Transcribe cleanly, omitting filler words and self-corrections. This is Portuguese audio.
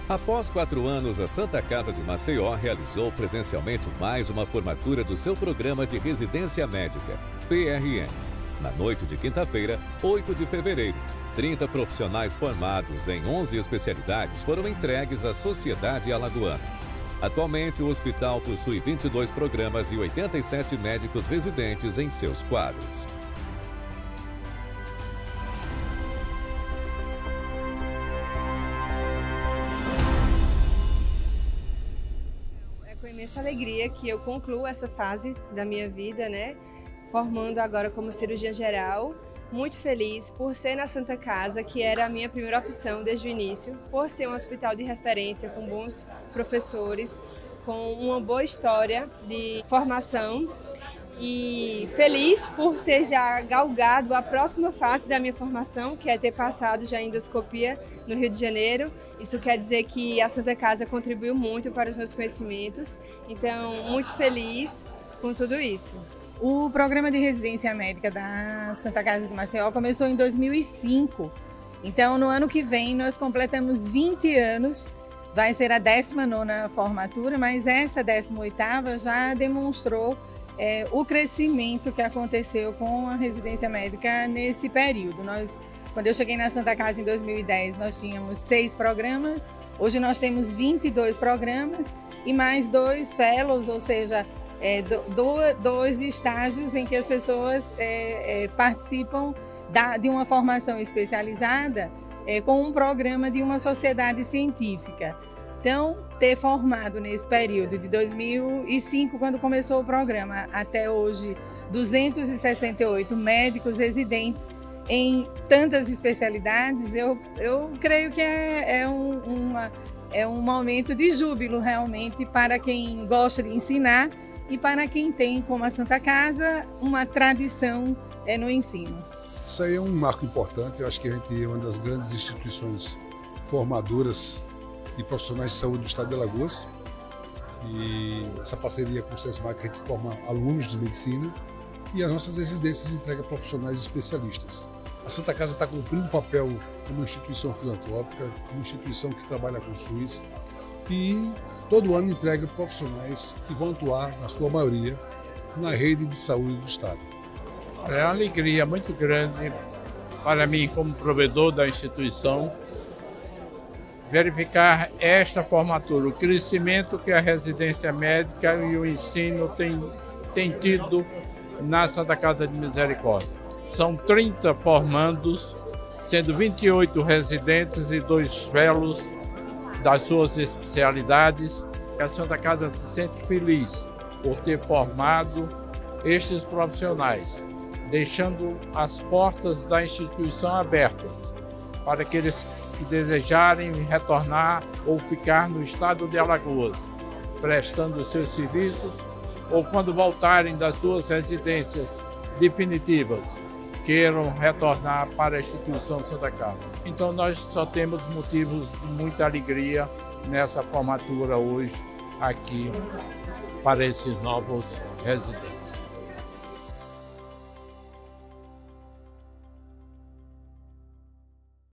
Após 4 anos, a Santa Casa de Maceió realizou presencialmente mais uma formatura do seu programa de residência médica, PRM. Na noite de quinta-feira, 8 de fevereiro, 30 profissionais formados em 11 especialidades foram entregues à sociedade alagoana. Atualmente, o hospital possui 22 programas e 87 médicos residentes em seus quadros. Com imensa alegria que eu concluo essa fase da minha vida, formando agora como cirurgiã geral. Muito feliz por ser na Santa Casa, que era a minha primeira opção desde o início, por ser um hospital de referência, com bons professores, com uma boa história de formação. E feliz por ter já galgado a próxima fase da minha formação, que é ter passado já a endoscopia no Rio de Janeiro. Isso quer dizer que a Santa Casa contribuiu muito para os meus conhecimentos. Então, muito feliz com tudo isso. O programa de residência médica da Santa Casa de Maceió começou em 2005. Então, no ano que vem, nós completamos 20 anos. Vai ser a 19ª formatura, mas essa 18ª já demonstrou o crescimento que aconteceu com a residência médica nesse período. Quando eu cheguei na Santa Casa em 2010, nós tínhamos 6 programas. Hoje nós temos 22 programas e mais 2 fellows, ou seja, 2 estágios em que as pessoas participam de uma formação especializada com um programa de uma sociedade científica. Então, ter formado nesse período de 2005, quando começou o programa, até hoje, 268 médicos residentes em tantas especialidades, eu creio que é um momento de júbilo realmente para quem gosta de ensinar e para quem tem, como a Santa Casa, uma tradição no ensino. Isso aí é um marco importante. Eu acho que a gente é uma das grandes instituições formadoras de profissionais de saúde do estado de Alagoas. E essa parceria com o SESMAC, a gente forma alunos de medicina e as nossas residências entregam profissionais especialistas. A Santa Casa está cumprindo um papel como uma instituição filantrópica, uma instituição que trabalha com o SUS e todo ano entrega profissionais que vão atuar, na sua maioria, na rede de saúde do estado. É uma alegria muito grande para mim, como provedor da instituição, verificar esta formatura, o crescimento que a residência médica e o ensino tem tido na Santa Casa de Misericórdia. São 30 formandos, sendo 28 residentes e 2 fellows das suas especialidades. A Santa Casa se sente feliz por ter formado estes profissionais, deixando as portas da instituição abertas para aqueles que desejarem retornar ou ficar no estado de Alagoas, prestando seus serviços, ou quando voltarem das suas residências definitivas, queiram retornar para a instituição Santa Casa. Então nós só temos motivos de muita alegria nessa formatura hoje aqui para esses novos residentes.